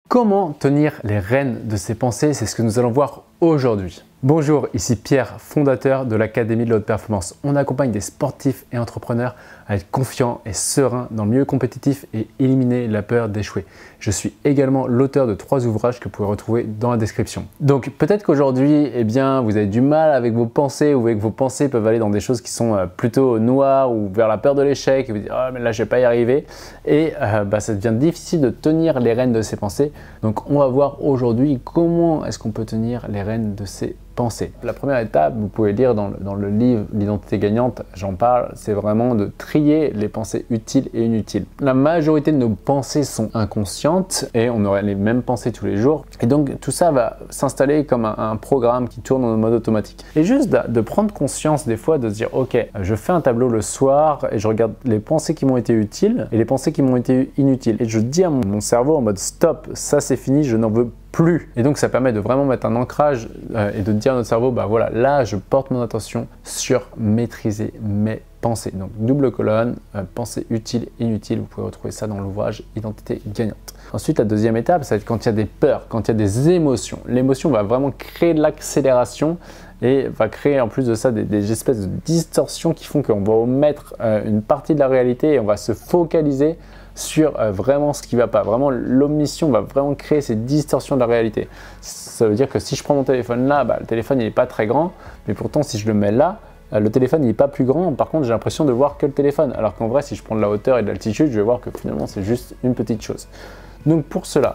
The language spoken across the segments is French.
Comment tenir les rênes de ses pensées? C'est ce que nous allons voir aujourd'hui. Bonjour, ici Pierre, fondateur de l'Académie de la Haute Performance. On accompagne des sportifs et entrepreneurs à être confiants et sereins dans le milieu compétitif et éliminer la peur d'échouer. Je suis également l'auteur de 3 ouvrages que vous pouvez retrouver dans la description. Donc peut-être qu'aujourd'hui, vous avez du mal avec vos pensées ou que vos pensées peuvent aller dans des choses qui sont plutôt noires ou vers la peur de l'échec et vous dites « Ah, mais là, je ne vais pas y arriver ». Et ça devient difficile de tenir les rênes de ses pensées. Donc on va voir aujourd'hui comment est-ce qu'on peut tenir les rênes de ses pensées. La première étape, vous pouvez lire dans le livre L'identité gagnante, j'en parle, c'est vraiment de trier les pensées utiles et inutiles. La majorité de nos pensées sont inconscientes et on aurait les mêmes pensées tous les jours. Et donc tout ça va s'installer comme un programme qui tourne en mode automatique. Et juste de prendre conscience des fois, de se dire ok, je fais un tableau le soir et je regarde les pensées qui m'ont été utiles et les pensées qui m'ont été inutiles. Et je dis à mon cerveau en mode stop, ça c'est fini, je n'en veux plus. Et donc ça permet de vraiment mettre un ancrage et de dire à notre cerveau, voilà, là je porte mon attention sur maîtriser mes pensées. Donc double colonne, pensées utiles, inutiles, vous pouvez retrouver ça dans l'ouvrage Identité gagnante. Ensuite, la deuxième étape, ça va être quand il y a des peurs, quand il y a des émotions. L'émotion va vraiment créer de l'accélération et va créer en plus de ça des espèces de distorsions qui font qu'on va omettre une partie de la réalité et on va se focaliser sur vraiment ce qui ne va pas. Vraiment, l'omission va vraiment créer ces distorsions de la réalité. Ça veut dire que si je prends mon téléphone là, le téléphone il n'est pas très grand, mais pourtant si je le mets là, le téléphone il n'est pas plus grand. Par contre, j'ai l'impression de voir que le téléphone. Alors qu'en vrai, si je prends de la hauteur et de l'altitude, je vais voir que finalement c'est juste une petite chose. Donc pour cela,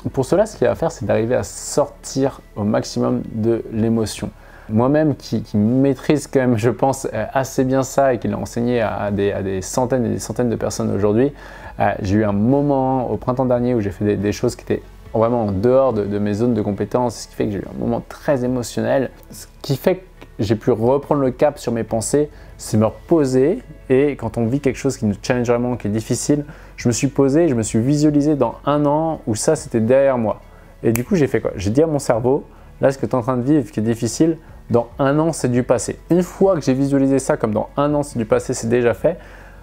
ce qu'il va faire, c'est d'arriver à sortir au maximum de l'émotion. Moi-même qui maîtrise quand même, je pense, assez bien ça et qui l'a enseigné à des centaines et des centaines de personnes aujourd'hui, j'ai eu un moment au printemps dernier où j'ai fait des choses qui étaient vraiment en dehors de mes zones de compétences, ce qui fait que j'ai eu un moment très émotionnel, ce qui fait que j'ai pu reprendre le cap sur mes pensées, c'est me reposer et quand on vit quelque chose qui nous challenge vraiment, qui est difficile, je me suis posé, je me suis visualisé dans un an où ça c'était derrière moi. Et du coup j'ai fait quoi? J'ai dit à mon cerveau, là ce que tu es en train de vivre qui est difficile, dans un an c'est du passé. Une fois que j'ai visualisé ça comme dans un an c'est du passé, c'est déjà fait,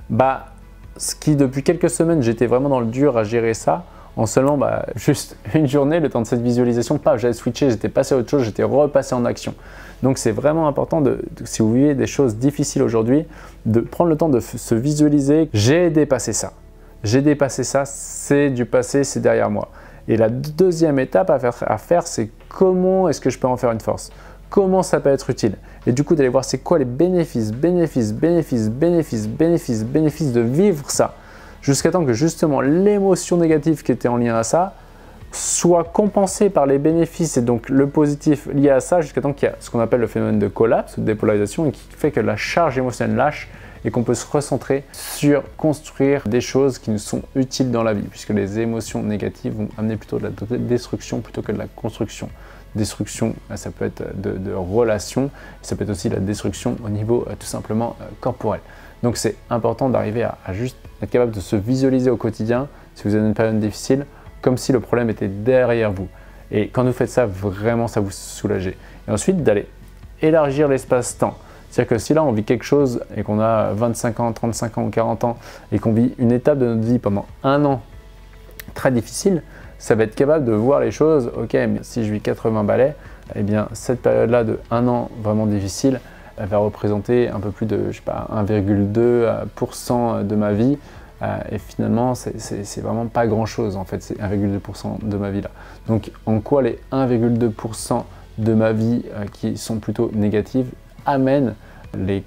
ce qui depuis quelques semaines j'étais vraiment dans le dur à gérer ça, en seulement juste une journée, le temps de cette visualisation, j'avais switché, j'étais passé à autre chose, j'étais repassé en action. Donc c'est vraiment important, si vous vivez des choses difficiles aujourd'hui, de prendre le temps de se visualiser. J'ai dépassé ça, c'est du passé, c'est derrière moi. Et la deuxième étape à faire, c'est comment est-ce que je peux en faire une force? Comment ça peut être utile? Et du coup d'aller voir c'est quoi les bénéfices de vivre ça, jusqu'à temps que justement l'émotion négative qui était en lien à ça soit compensée par les bénéfices et donc le positif lié à ça, jusqu'à temps qu'il y a ce qu'on appelle le phénomène de collapse ou de dépolarisation et qui fait que la charge émotionnelle lâche et qu'on peut se recentrer sur construire des choses qui nous sont utiles dans la vie, puisque les émotions négatives vont amener plutôt de la destruction plutôt que de la construction. Destruction, ça peut être de relations, ça peut être aussi la destruction au niveau tout simplement corporel. Donc c'est important d'arriver à juste être capable de se visualiser au quotidien, si vous avez une période difficile, comme si le problème était derrière vous. Et quand vous faites ça, vraiment ça vous soulage. Et ensuite d'aller élargir l'espace-temps. C'est-à-dire que si là on vit quelque chose et qu'on a 25 ans, 35 ans ou 40 ans et qu'on vit une étape de notre vie pendant un an très difficile, ça va être capable de voir les choses, ok, mais si je vis 80 balais, eh bien cette période-là de un an vraiment difficile, elle va représenter un peu plus de, 1,2% de ma vie. Et finalement, c'est vraiment pas grand-chose en fait, c'est 1,2% de ma vie là. Donc en quoi les 1,2% de ma vie qui sont plutôt négatives amènent les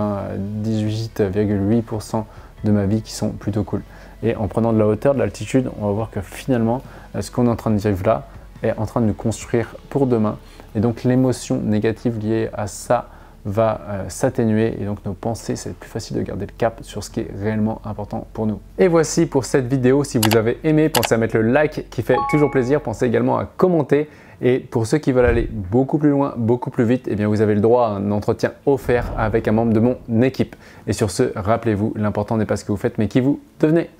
98,8% de ma vie qui sont plutôt cool. Et en prenant de la hauteur, de l'altitude, on va voir que finalement, ce qu'on est en train de vivre là est en train de nous construire pour demain. Et donc l'émotion négative liée à ça va s'atténuer et donc nos pensées, c'est plus facile de garder le cap sur ce qui est réellement important pour nous. Et voici pour cette vidéo. Si vous avez aimé, pensez à mettre le like qui fait toujours plaisir. Pensez également à commenter. Et pour ceux qui veulent aller beaucoup plus loin, beaucoup plus vite, eh bien vous avez le droit à un entretien offert avec un membre de mon équipe. Et sur ce, rappelez-vous, l'important n'est pas ce que vous faites, mais qui vous devenez.